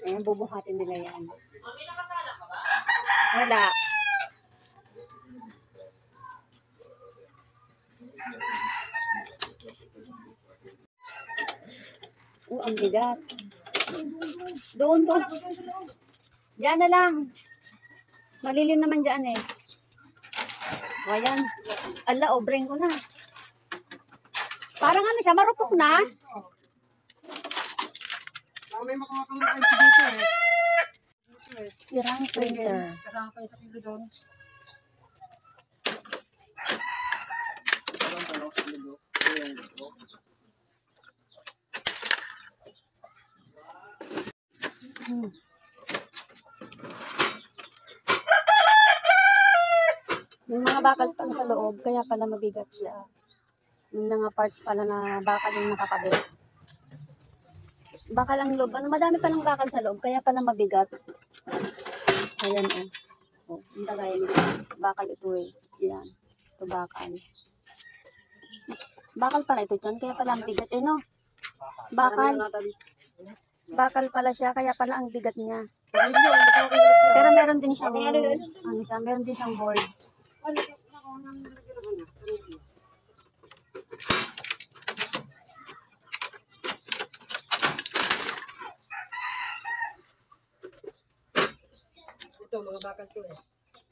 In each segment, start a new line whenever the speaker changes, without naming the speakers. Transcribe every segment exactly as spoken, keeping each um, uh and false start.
Ayan, bubuhatin nila yan. Wala. Oh, ang bigat. Doon, doon. Diyan na lang. Malilim naman dyan eh. So, ayan. Ala, obreng ko na. Parang ano siya, marupok na.
May makakatulong kayo sa dito eh.
Sirang printer.
Kasama kayo sa kilo doon.
Hmm. Yung mga bakal pala sa loob, kaya pala mabigat siya. Yung mga parts pala na bakal yung nakakabit. Bakal ang loob. Ano, madami palang bakal sa loob, kaya pala mabigat. Ayan eh. Oh, yung tagayan nila. Bakal ito eh. Yan. Ito bakal. Bakal pala ito dyan, kaya pala ang bigat eh no? Bakal. Bakal pala siya, kaya pala ang bigat niya. Pero meron din siyang, ano siya, meron din siyang board.
Ito, mga bakal to eh.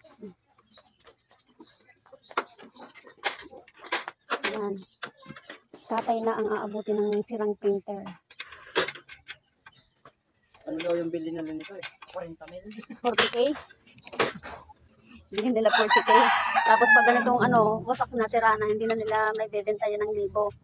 Yan. Tatay na ang aabutin ng sirang printer.
Ano daw yung bilhin nila nito eh? forty mil.
forty K? Hindi nila forty K. Tapos pag ganitong ano, wasak na, sira na, hindi na nila may bebenta yan ng libo.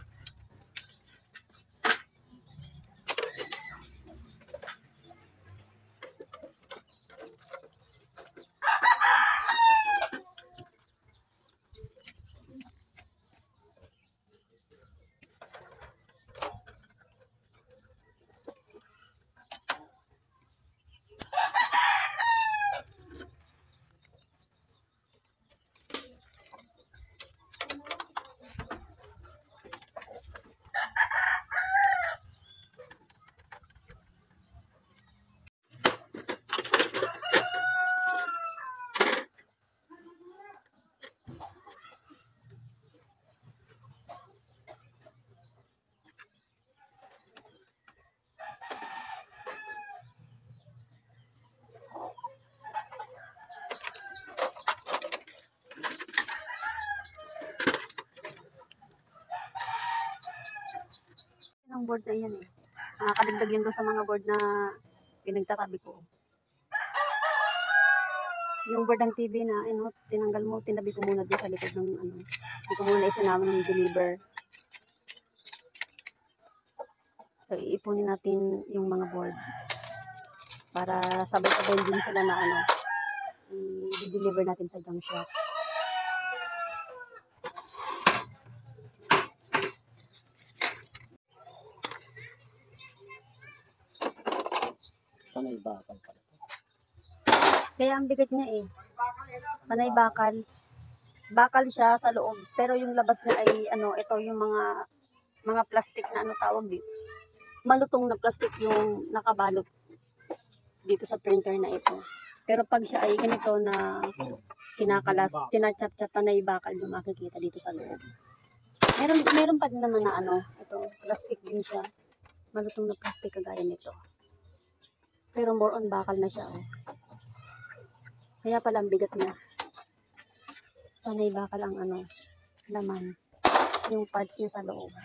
Ang board na yan eh. Nakakadagdag yun doon sa mga board na pinagtatabi ko. Yung board ng T V na, ano, tinanggal mo, tinabi ko muna doon sa likod ng, ano, hindi ko muna isinama ng deliver. So, iipunin natin yung mga board. Para sabay-sabay din sila na, ano, i-deliver natin sa junk shop.
Panay bakal pala.
Kaya ang bigat niya eh. Panay bakal. Bakal siya sa loob. Pero yung labas niya ay ano, ito yung mga mga plastic na ano tawag dito. Malutong na plastic yung nakabalot dito sa printer na ito. Pero pag siya ay ganito na kinakalas, tinachap-chap, panay bakal yung makikita dito sa loob. Meron, meron pa din naman na ano, ito, plastic din siya. Malutong na plastic kagaya nito. Pero more on bakal na siya. Oh. Kaya pala ang bigat niya. Panay bakal ang ano, laman. Yung parts niya sa loob.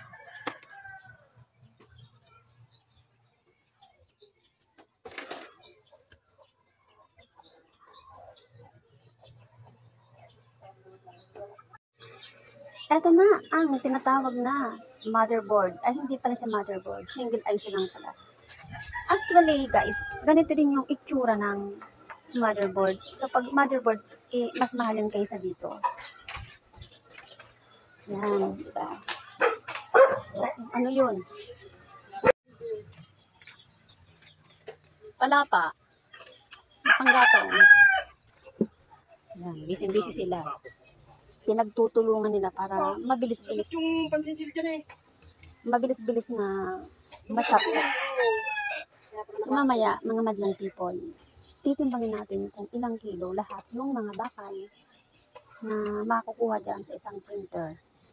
Ito na ang tinatawag na motherboard. Ay, hindi pala siya motherboard. Single I C lang pala. Actually, guys, ganito din yung itsura ng motherboard. So, pag motherboard, eh, mas mahal yan kaysa dito. Yan, diba? Ano yun? Palapa. Panggatong. Yan, busy-busy sila. Pinagtutulungan nila para mabilis-bilis.
Yung pansinsil dyan eh.
Mabilis-bilis na ma-chop-chop. So mamaya, mga madlang people, titimbangin natin kung ilang kilo lahat yung mga bakal na makukuha dyan sa isang printer.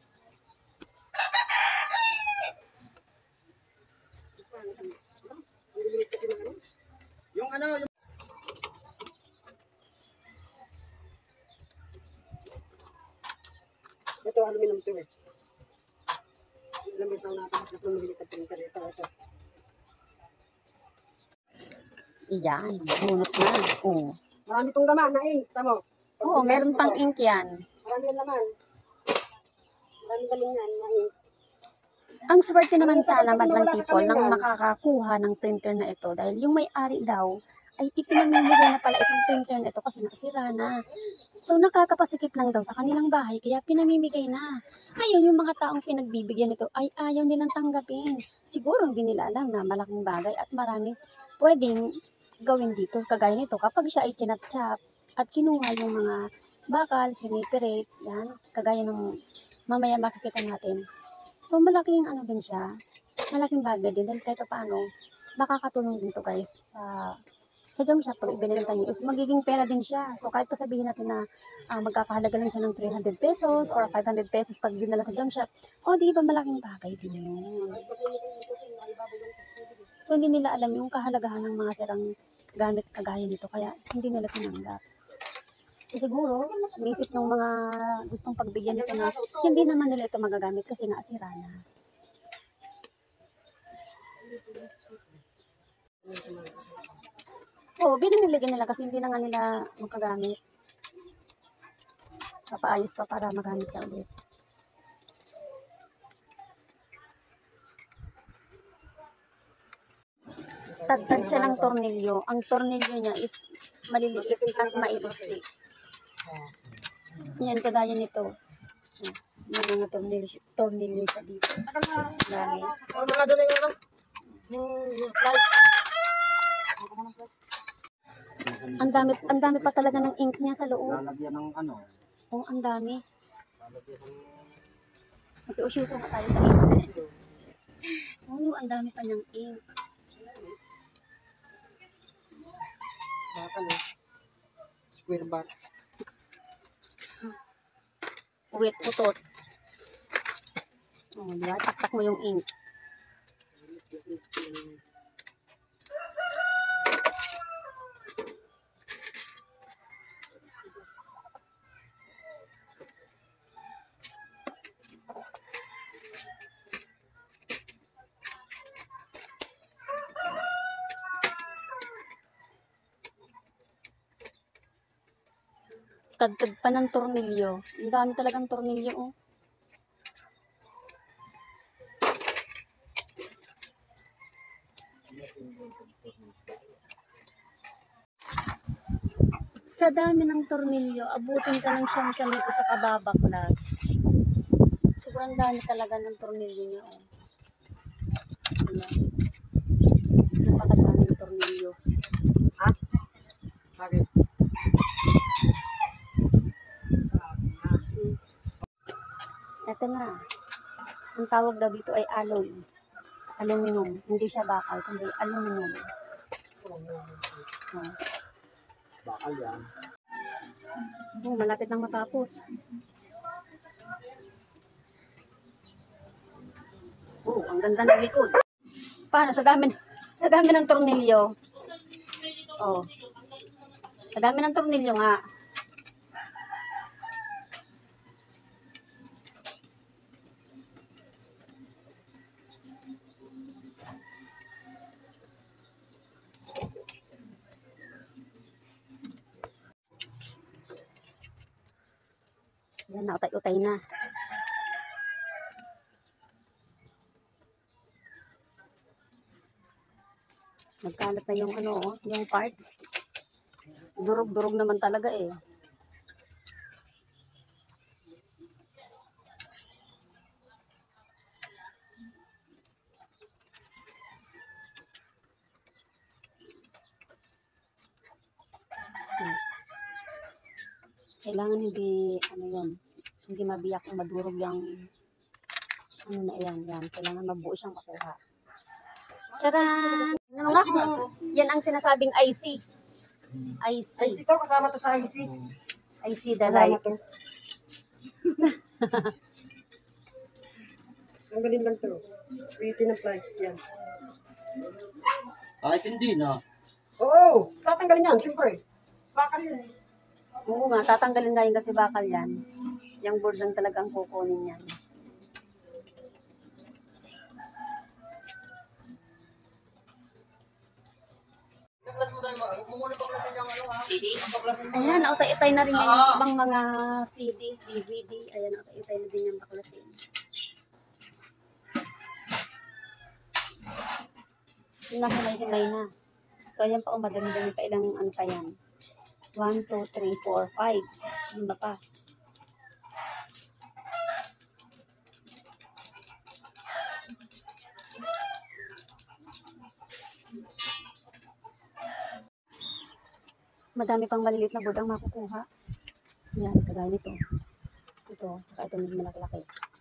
Yung ano, yung... Ito, aluminum to eh. Ilang beses na natin mas lumiliit ang printer. Ito, ito.
Iyan, bunot na. Oo.
Marami tong laman na ink. Tamo.
Oo, meron pang ink yan.
Marami yung laman. Marami galing yan na ink.
Ang swerte naman sana, madlang people, nang makakakuha ng printer na ito dahil yung may-ari daw ay ipinamimigay na pala itong printer na ito kasi nakasira na. So nakakapasikip lang daw sa kanilang bahay kaya pinamimigay na. Ngayon yung mga taong pinagbibigyan nito ay ayaw nilang tanggapin. Siguro hindi nila alam na malaking bagay at maraming pwedeng gawin dito kagaya nito kapag siya ay chinap-chap at kinuha yung mga bakal, siniperate, yan, kagaya ng mamaya makikita natin. So, malaking ano din siya, malaking bagay din dahil kahit paano, makakatulong din to guys sa sa junk shop pag ibinenta niyo is magiging pera din siya. So, kahit pa sabihin natin na uh, magkakahalaga lang siya ng three hundred pesos or five hundred pesos pag dinala sa junk shop, o di ba malaking bagay din yun. So, hindi nila alam yung kahalagahan ng mga sirang gamit kagaya nito, kaya hindi nila tinanggap. So, siguro, naisip ng mga gustong pagbigyan nito na hindi naman nila ito magagamit kasi nga sira na. Oo, binibigyan nila kasi hindi na nga nila makagamit. Papaayos pa para magamit siya ulit. Tagtag siya ng tornilyo. Ang tornilyo niya is maliliit at mailiksi. Yan, kagaya nito. May mga tornilyo, tornilyo sa dito. Dami.
Oh, mga doon yung ano? Yung flash.
Ang dami, ang dami pa talaga ng ink niya sa loob.
Lalagyan ng ano?
Oh, ang dami.
Lalagyan ng...
Mag-usyuso ka tayo sa ink. Oh, ang dami pa ng ink.
Bakal eh. Square bar.
Uwit, putot. Oh, diba? Taktak mo yung ink. Tagtag pa ng tornilyo. Ang dami talagang tornilyo, oh. Sa dami ng tornilyo, abutin ka ng siyam-siyam dito sa kababaklas. Sobrang dami talaga ng tornilyo niya, oh. Ayan. Napakadami ng tornilyo.
Ha? Bakit?
Ito na. Ang tawag daw dito ay alloy. Aluminum. Hindi siya bakal, kundi aluminum. Oh.
Bakal yan.
Oh, malapit nang matapos. Oh, ang ganda ng likod. Paano? Sa dami, sa dami ng tornilyo. Oh. Sa dami ng tornilyo nga. Yan, nautay-utay na. Nagkalat na yung ano, oh, yung parts. Durog-durog naman talaga eh. Hmm. Kailangan hindi, ano yun, hindi mabiyak o madurog yung, ano na yan, yan. Kailangan mabuo siyang makuha. Charan! Ano nga kung yan ang sinasabing I C. I C.
I C to, kasama to sa I C.
I C the light.
Kasama to. Ang galing lang to. Pretty ng fly. Yan.
Kahit hindi na.
Oo, tatanggalin yan, siyempre. Bakal yan eh.
Oo nga, tatanggalin nga yun kasi bakal yan. Yung board lang talaga ang kukunin yan. Ayan, nautay-itay na rin yung ibang mga C D, D V D. Ayan, nautay-itay na din yung baklasin. Hinahimay-himay na. So, ayan pa, umadami-dami pa ilang ano pa yan. one, two, three, four, five. Lima pa. Madami pang maliliit na board ang makukuha. Yan, kagaya nito. Ito, tsaka ito medyo malaki-laki.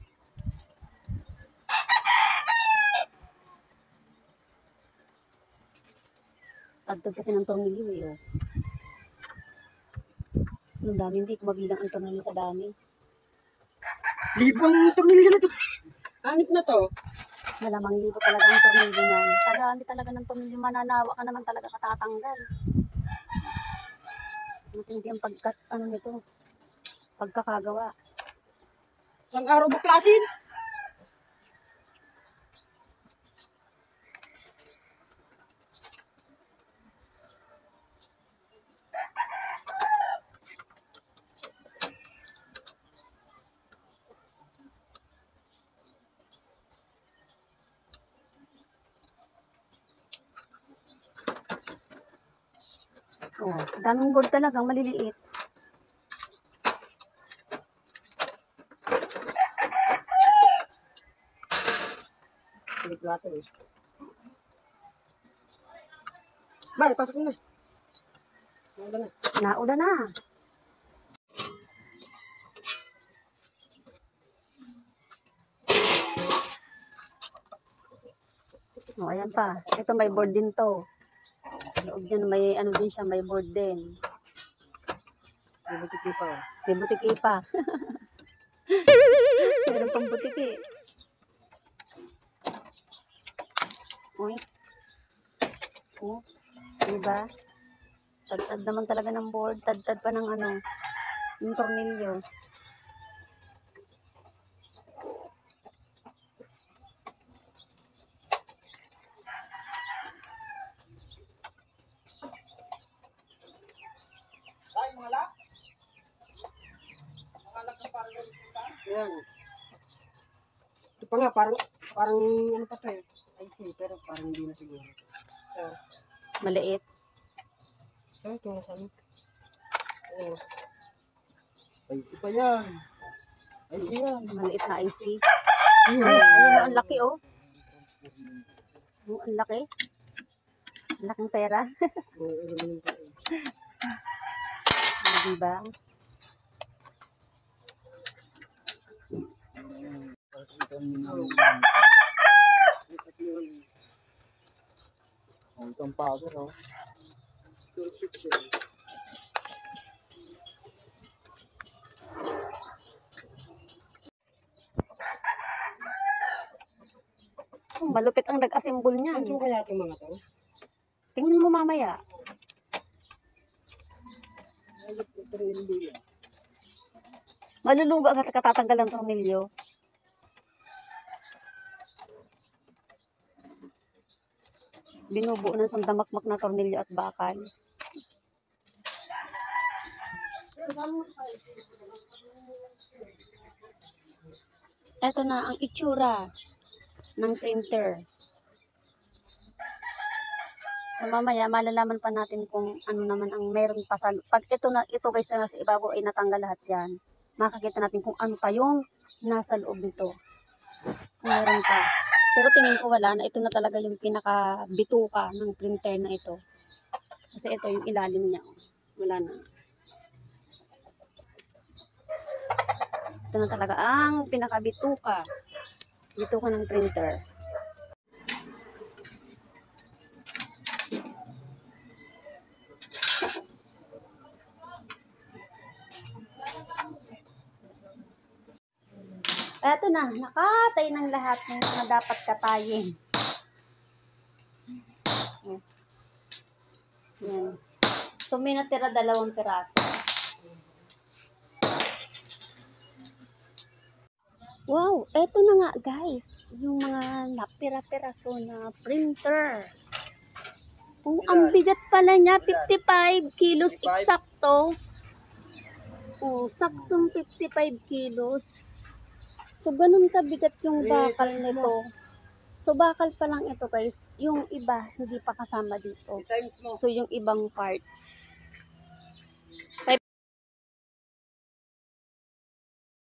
Tagtag kasi ng tornilyo eh. Oh. Ang dami, hindi ko mabilang ang tornilyo sa dami.
Libang tumilyo na to. Anit na to.
Malamang libo talaga ang tornilyo niyan. Sa dami talaga ng tornilyo, mananawa ka naman talaga katatanggal. Matindi ang pagkat, ano nito, pagkakagawa.
Isang araw baklasin.
Oh, daming board talagang maliliit.
Pilit natin eh. Bye, pasok mo na. Wala na.
Nauda na. Oh, ayan pa. Ito may board din to. Loob dyan, may ano din siya, may board din.
May butiki pa.
May butiki pa. Meron pang butiki. Uy. Oh, diba? Tad-tad naman talaga ng board. Tad-tad pa ng ano, yung tornilyo.
Ayan. Ito pa nga, parang, parang ano pa to eh. I C, pero parang hindi na siguro. Uh,
Maliit.
Ito, ito, ano. Ayan. I C pa yan. I C yan.
Maliit na I C.
Ayun.
Ayun, ang laki oh. Oh, ang laki. Ang laking pera.
Oo, ano naman pa eh.
Diba?
Ang itong powder, oh.
Oh, malupit ang nag-assemble niyan.
Ano kaya itong mga to?
Tingnan mo mamaya.
Ito rin hindi yan.
Maluluga ka katatanggal ng tornilyo. Binubuo ng sandamakmak na tornilyo at bakal. Ito na ang itsura ng printer. So mamaya malalaman pa natin kung ano naman ang meron pa sa pag ito na ito guys na nasa ibabaw ay natanggal lahat 'yan. Makikita natin kung ano pa yung nasa loob nito. Kung meron pa. Pero tingin ko wala na, ito na talaga yung pinaka bituka ng printer na ito. Kasi ito yung ilalim niya. Wala na. Ito na talaga ang pinaka bituka. Bituka ng printer. Eto na, nakatay ng lahat ng mga dapat katayin. Yan. Yan. So, may natira dalawang piraso. Wow, eto na nga guys. Yung mga napira-piraso na printer. Oh, ang bigat pala niya, fifty-five kilos eksakto. Oh, saktong fifty-five kilos. So, ganun kabigat yung bakal nito. So, bakal pa lang ito guys. Yung iba, hindi pa kasama dito.
Times mo.
So, yung ibang parts.